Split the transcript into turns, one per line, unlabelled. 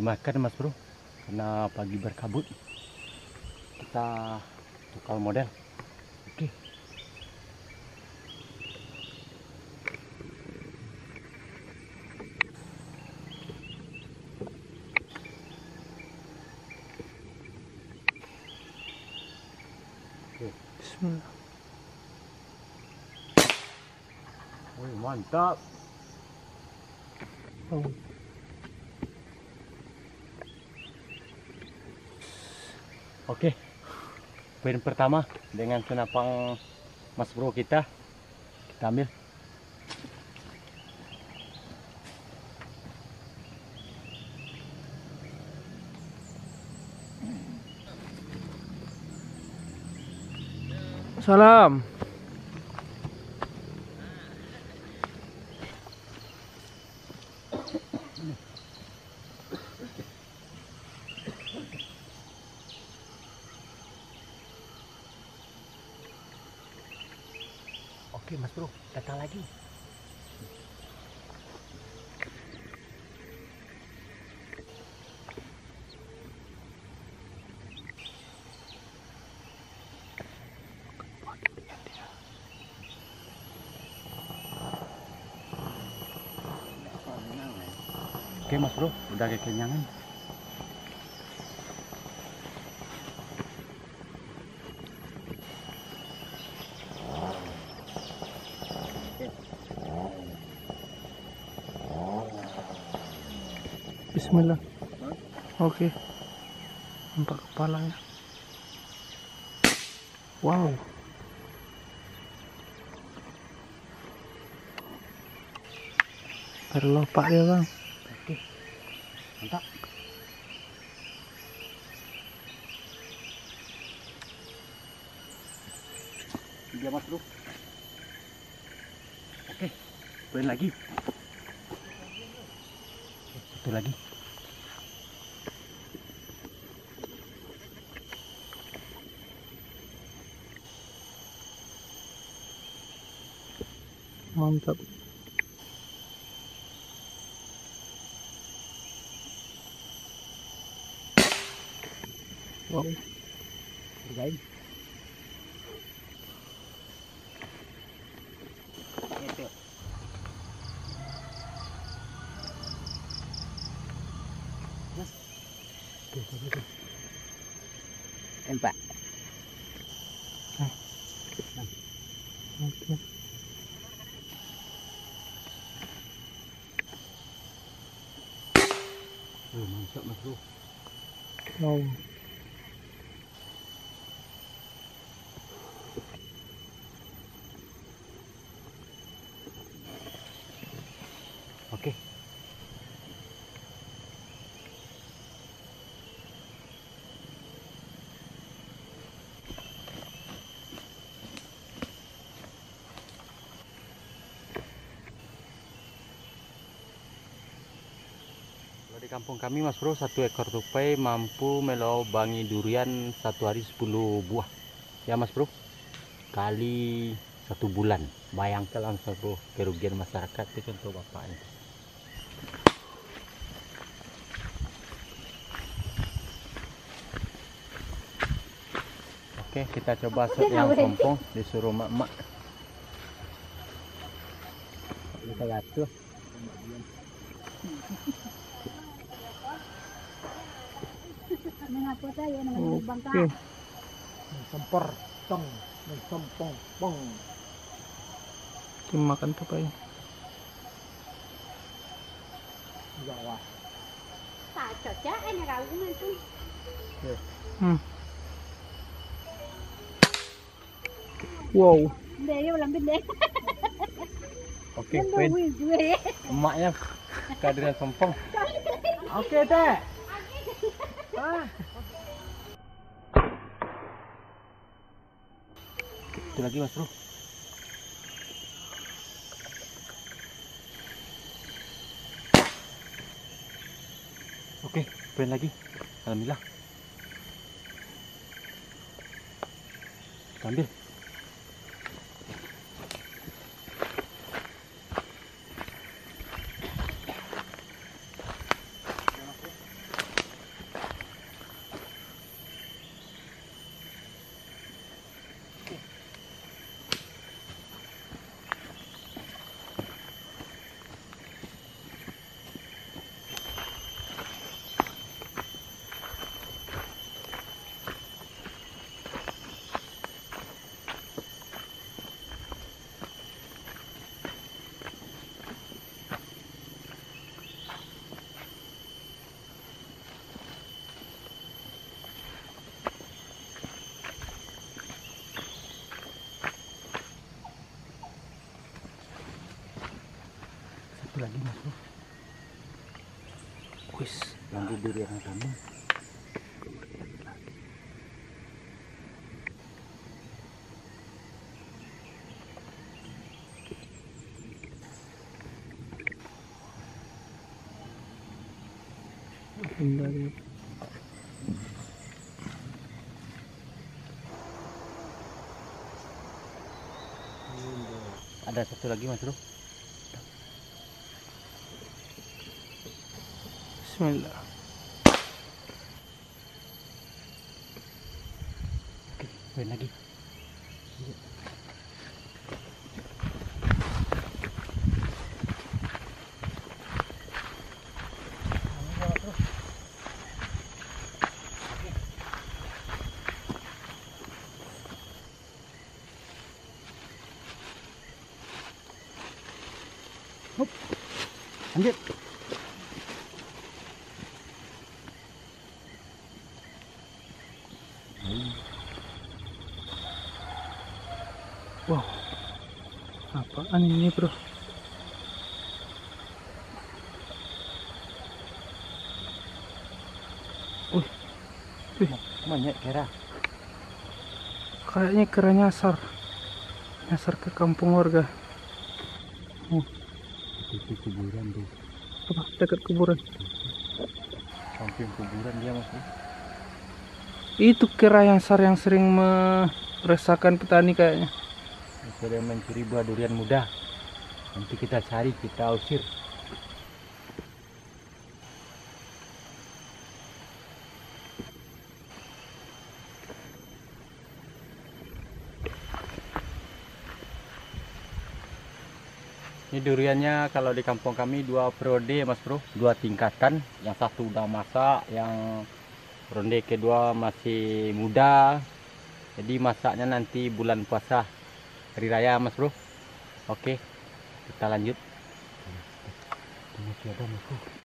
dimakan mas bro, karena pagi berkabut. Kita tukar model. Oke.
Bismillah.
Wih, mantap.
Oh.
Oke, poin pertama dengan senapang mas bro kita ambil.
Salam.
Oke mas bro, datang lagi. Oke mas bro, udah kekenyangan.
Bismillah. Oke. Nampak kepalanya. Wow. Terlopak dia bang.
Oke, mantap. Dia mas bro. Oke, poin lagi. Satu lagi.
Mantap. Wow.
Bergain. Itu. Yes. Oke. Empat.
Oke.
Mantap mas bro.
Wow.
Oke. Kalau di kampung kami mas bro, 1 ekor tupai mampu melobangi durian 1 hari 10 buah. Ya mas bro, kali 1 bulan. Bayangkan mas bro, kerugian masyarakat itu untuk bapak ini. Oke, kita coba shot yang sompong, disuruh mak-mak. Kita jatuh.
Mengapa saya namanya
Oke.
bangka?
Sempor, tong, sompong, pong.
Kita makan tupai.
Jawa.
Tak cocok ini kau itu.
Wow.
Dia belum benda.
Oke, poin. Emaknya kehadiran sompong. Oke, teh. Itu lagi mas bro. Oke, poin lagi. Alhamdulillah. Kita ambil. lagi mas bro.
Wis.
Lanjut durian kami.
Benda dia.
Ada satu lagi mas bro.
Bismillah.
Oke, main lagi. Hop, lanjut.
Wow. Apaan ini, bro?
Banyak kira.
Kayaknya kera nyasar. Nyasar ke kampung warga.
Itu kuburan tuh.
Apa? Dekat kuburan.
Samping kuburan dia mas bro.
Itu kera nyasar yang sering meresahkan petani kayaknya.
Sudah mencuri buah durian muda. Nanti kita cari, kita usir. Ini duriannya kalau di kampung kami 2 periode mas bro, 2 tingkatan. Yang satu udah masak, yang periode kedua masih muda. Jadi masaknya nanti bulan puasa, hari raya mas bro. Oke, kita lanjut. Masih ada mas bro.